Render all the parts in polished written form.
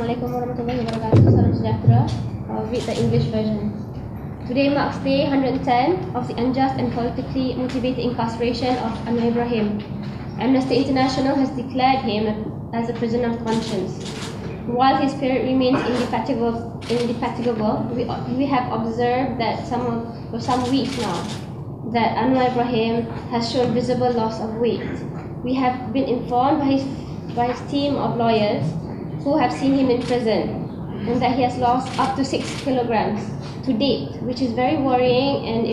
Assalamualaikum warahmatullahi wabarakatuh. Salam sejahtera. I'll read the English version. Today marks day 110 of the unjust and politically motivated incarceration of Anwar Ibrahim. Amnesty International has declared him as a prisoner of conscience. While his spirit remains indefatigable, we have observed that for some weeks now that Anwar Ibrahim has shown visible loss of weight. We have been informed by his team of lawyers who have seen him in prison, and that he has lost up to 6 kilograms to date, which is very worrying, and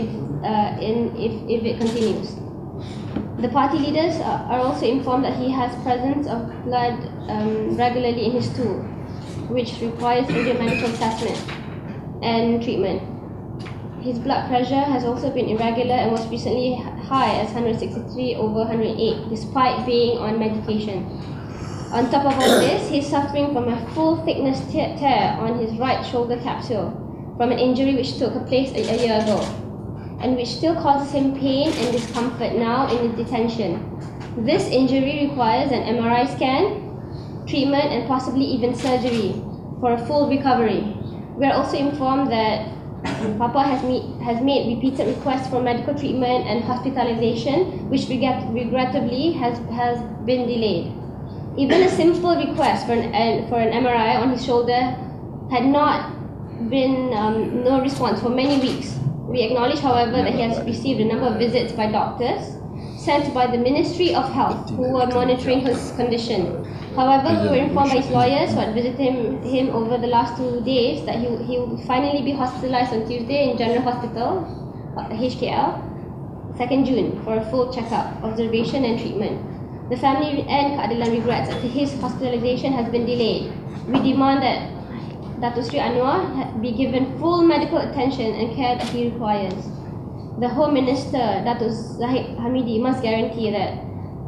if it continues. The party leaders are also informed that he has presence of blood regularly in his stool, which requires urgent medical assessment and treatment. His blood pressure has also been irregular and was recently high as 163/108, despite being on medication. On top of all this, he is suffering from a full thickness tear on his right shoulder capsule from an injury which took place a year ago, and which still causes him pain and discomfort now in the detention. This injury requires an MRI scan, treatment, and possibly even surgery for a full recovery. We are also informed that Papa has made repeated requests for medical treatment and hospitalization, which regrettably has been delayed. Even a simple request for an MRI on his shoulder had not been no response for many weeks. We acknowledge, however, that he has received a number of visits by doctors sent by the Ministry of Health who were monitoring his condition. However, we were informed by his lawyers who had visited him over the last 2 days that he will finally be hospitalized on Tuesday in General Hospital, HKL, 2nd June for a full checkup, observation and treatment. The family and Keadilan regrets that his hospitalization has been delayed. We demand that Datuk Sri Anwar be given full medical attention and care that he requires. The Home Minister, Datuk Zahid Hamidi, must guarantee that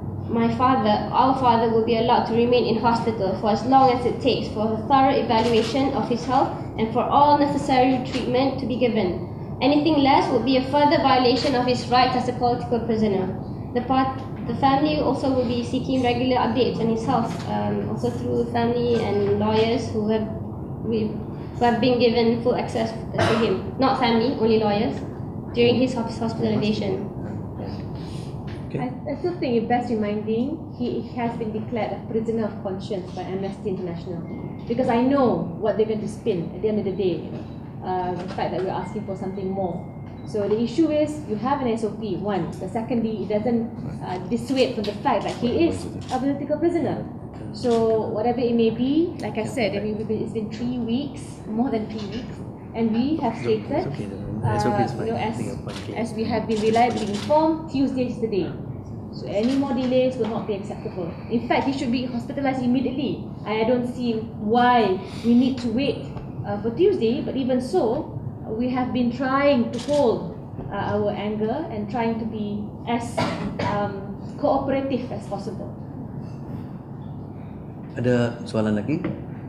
our father will be allowed to remain in hospital for as long as it takes for a thorough evaluation of his health and for all necessary treatment to be given. Anything less would be a further violation of his rights as a political prisoner. The family also will be seeking regular updates on his health, also through family and lawyers who have been given full access to him. Not family, only lawyers, during his hospitalization. I still think it bears reminding he has been declared a prisoner of conscience by Amnesty International, because I know what they're going to spin at the end of the day. The fact that we're asking for something more. So the issue is you have an SOP, one. The secondly, it doesn't dissuade from the fact that he is a political prisoner. So whatever it may be, like I said, it's been 3 weeks, more than 3 weeks, and we have stated, as we have been reliably informed, Tuesday is the day. So any more delays will not be acceptable. In fact, he should be hospitalized immediately. I don't see why we need to wait for Tuesday, but even so, we have been trying to hold our anger and trying to be as cooperative as possible. Ada soalan lagi?